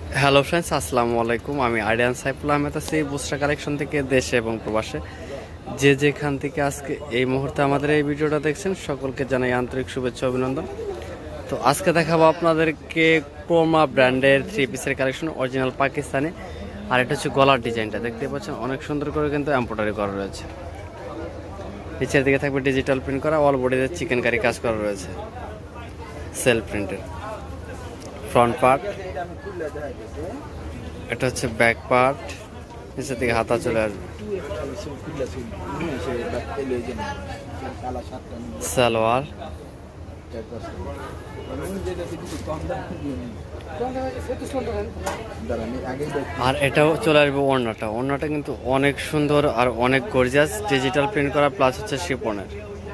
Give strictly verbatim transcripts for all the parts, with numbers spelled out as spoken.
Hello friends, আসসালামু আলাইকুম। আমি আরিয়ান সাইফুল আহমেদ আছি বুসরা কালেকশন থেকে দেশে এবং প্রবাসে যে যেখান থেকে আজকে এই মুহূর্তে আমাদের এই ভিডিওটা দেখছেন সকলকে জানাই আন্তরিক শুভেচ্ছা অভিনন্দন। তো আজকে দেখাবো আপনাদেরকে ক্রোমা ব্র্যান্ডের থ্রি পিসের কালেকশন, অরিজিনাল পাকিস্তানি। আর এটা হচ্ছে গলার ডিজাইনটা দেখতে পাচ্ছেন, অনেক সুন্দর করে কিন্তু এমব্রয়ডারি করা রয়েছে। নিচের দিকে থাকবে ডিজিটাল প্রিন্ট করা, অল বডিতে চিকেন কারি কাজ করা রয়েছে সেলফ প্রিন্টের। ফ্রন্ট পার্ট, এটা হচ্ছে ব্যাক পার্ট, নিচের দিকে হাতা চলে আসবে। সালোয়ার, আর এটাও চলে আসবে ওড়নাটা। ওড়নাটা কিন্তু অনেক সুন্দর আর অনেক গর্জিয়াস, ডিজিটাল প্রিন্ট করা প্লাস হচ্ছে শিপনের।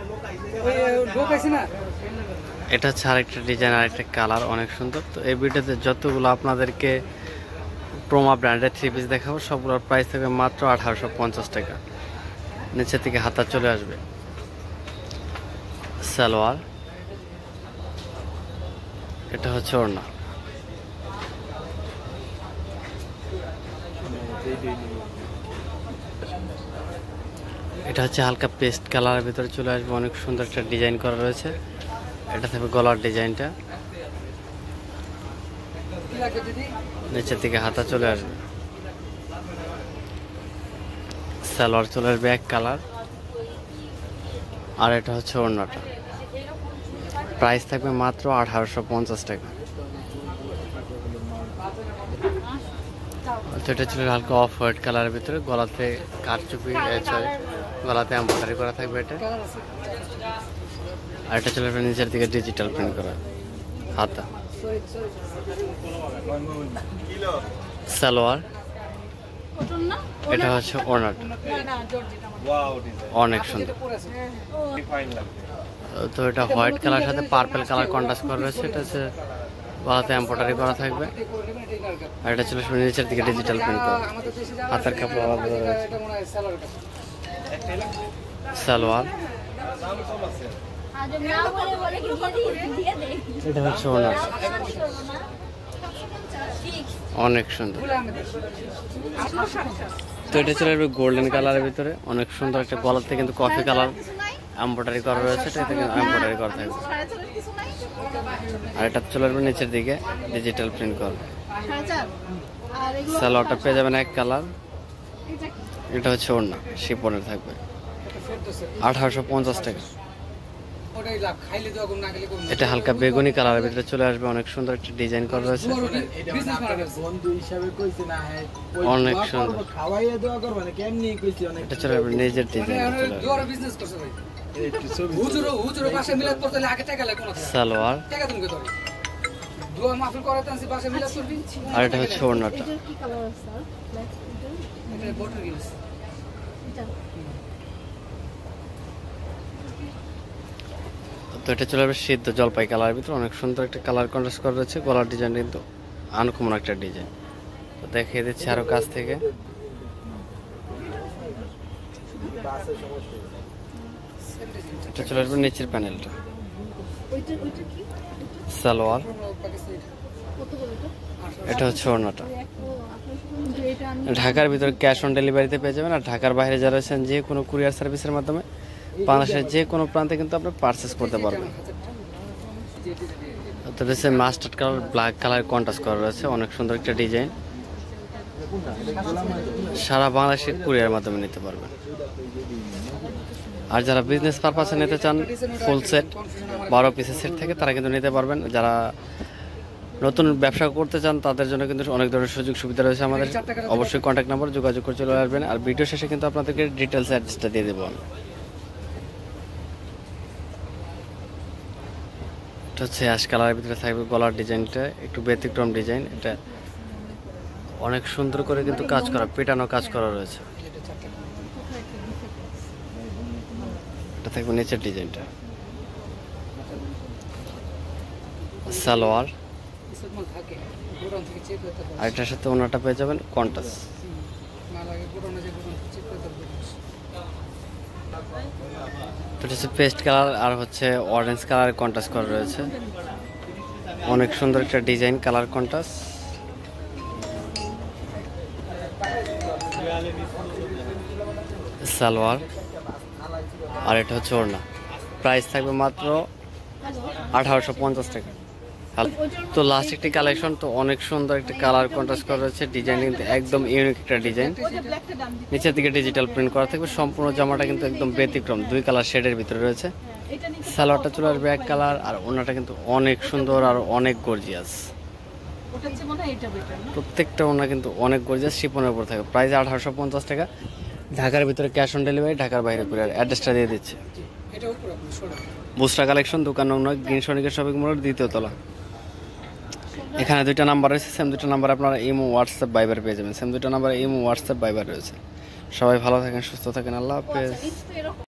এটা হচ্ছে আরেকটা ডিজাইন, আরেকটা কালার, অনেক সুন্দর। তো এই ভিডিওতে যতগুলো আপনাদেরকে ক্রোমা ব্র্যান্ডের থ্রি পিস দেখাবো সবগুলোর প্রাইস থাকবে মাত্র আঠারোশো পঞ্চাশ টাকা। নিচের থেকে হাতা চলে আসবে। সালোয়ার, এটা হচ্ছে ওড়না। এটা হচ্ছে হালকা পেস্ট কালারের ভিতরে চলে আসবে, অনেক সুন্দর একটা ডিজাইন করা রয়েছে। এটা থাকবে গলার ডিজাইনটা, নিচের থেকে হাতা চলে আসবে। সালোয়ার চলে আসবে এক কালার, আর এটা হচ্ছে ওড়নাটা। প্রাইস থাকবে মাত্র আঠারোশো পঞ্চাশ টাকা। এটা ছিল হালকা অফ হোয়াইট কালারের ভিতরে, গলাতে কারচুপি, গলাতে এমব্রয়ডারি করা থাকবে এটা। আর এটা চলে আসবে নিচের দিকে ডিজিটাল প্রিন্ট করা হাতা। সালোয়ার, এটা হচ্ছে ওড়নাটা, অনেক সুন্দর। তো এটা হোয়াইট কালার সাথে পার্পল কালার কন্ট্রাস্ট করা রয়েছে। এটা হচ্ছে গলাতে এমব্রয়ডারি করা থাকবে। আর এটা চলে আসবে নিচের দিকে ডিজিটাল প্রিন্ট করা, হাতের কাপড় আলাদা রয়েছে। সালোয়ার, এটা হচ্ছে ওড়না, অনেক সুন্দর। তো এটা চলে আসবে গোল্ডেন কালারের ভিতরে, অনেক সুন্দর একটা গলাতে কিন্তু কফি কালার এমব্রয়ডারি করা রয়েছে। এটা কিন্তু এমব্রয়ডারি করা থাকবে। আর এটা চলে আসবে নিচের দিকে ডিজিটাল প্রিন্ট করা। সালোয়ারটা পেয়ে যাবেন এক কালার। এটা হচ্ছে ওড়না, শিপনের থাকবে, আঠারোশো পঞ্চাশ টাকা। এটা হালকা বেগুনি কালারের ভিতরে চলে আসবে, অনেক সুন্দর একটা ডিজাইন করা রয়েছে, অনেক সুন্দর। এটা চলে আসবে নিজের ডিজাইন। সালোয়ার, আর এটা হচ্ছে ওড়নাটা। তো এটা চলে আসবে সিদ্ধ জলপাই কালারের ভিতরে, অনেক সুন্দর একটা কালার কন্ট্রাস্ট করা রয়েছে। গলার ডিজাইন কিন্তু আনকমন একটা ডিজাইন। তো দেখিয়ে দিচ্ছি আরো কাছ থেকে। এটা চলে আসবে নিচের প্যানেলটা। সালোয়ার, এটা হচ্ছে ওড়নাটা। ঢাকার ভিতরে ক্যাশ অন ডেলিভারিতে পেয়ে যাবেন। আর ঢাকার বাইরে যারা আছেন যে কোনো কুরিয়ার সার্ভিসের মাধ্যমে বাংলাদেশের যে কোনো প্রান্তে কিন্তু আপনি পারচেস করতে পারবেন। তাদের সে mustard colour black colour contrast করা রয়েছে, অনেক সুন্দর একটা ডিজাইন। সারা বাংলাদেশের কুরিয়ার মাধ্যমে নিতে পারবেন। আর যারা বিজনেস পারপাসে নিতে চান ফুল সেট বারো পিসের সেট থেকে তারা কিন্তু নিতে পারবেন। যারা নতুন ব্যবসা করতে চান তাদের জন্য কিন্তু অনেক ধরনের সুযোগ সুবিধা রয়েছে আমাদের। অবশ্যই কন্ট্যাক্ট নাম্বার যোগাযোগ করে চলে আসবেন। আর ভিডিও শেষে কিন্তু আপনাদেরকে ডিটেলস অ্যাড্রেসটা দিয়ে দেবো আমি। এটা হচ্ছে অ্যাশ কালারের ভিতরে থাকবে গলার ডিজাইনটা, একটু ব্যতিক্রম ডিজাইন। এটা অনেক সুন্দর করে কিন্তু কাজ করা, পেটানো কাজ করা রয়েছে। এটা থাকবে নিচের ডিজাইনটা। সালোয়ার, আর এটার সাথে ওনাটা পেয়ে যাবেন কন্ট্রাস্ট। এটা হচ্ছে পেস্ট কালার আর হচ্ছে অরেঞ্জ কালার কন্ট্রাস্ট করা রয়েছে, অনেক সুন্দর একটা ডিজাইন, কালার কন্ট্রাস্ট। সালোয়ার, আর এটা হচ্ছে ওড়না। প্রাইস থাকবে মাত্র আঠারোশো পঞ্চাশ টাকা। তো লাস্ট একটি কালেকশন, তো অনেক সুন্দর একটি কালার কন্ট্রাস্ট করা রয়েছে, ডিজাইন কিন্তু একদম ইউনিক একটা ডিজাইন। নিচের দিকে ডিজিটাল প্রিন্ট করা থাকবে, সম্পূর্ণ জামাটা কিন্তু একদম ব্যতিক্রম, দুই কালার শেডের ভিতরে রয়েছে। সালোয়ারটা চলে আসবে এক কালার, আর ওড়নাটা কিন্তু অনেক সুন্দর আর অনেক গর্জিয়াস। প্রত্যেকটা ওড়না কিন্তু অনেক গর্জিয়াস, শিপনের উপর থাকে। প্রাইস আঠারোশো পঞ্চাশ টাকা। ঢাকার ভিতরে ক্যাশ অন ডেলিভারি, ঢাকার বাইরে কুরিয়ার। অ্যাড্রেসটা দিয়ে দিচ্ছে। বুসরা কালেকশন, দোকান নং নয়, গ্রিন সনিকের শপিং মলের দ্বিতীয় তলা। এখানে দুইটা নাম্বার রয়েছে, সেম দুটো নাম্বার আপনারা ইমো, হোয়াটসঅ্যাপ, ভাইবার পেয়ে যাবেন। সেম দুটো নাম্বার ইমো, হোয়াটসঅ্যাপ, ভাইবার রয়েছে। সবাই ভালো থাকেন, সুস্থ থাকেন, আল্লাহ হাফেজ।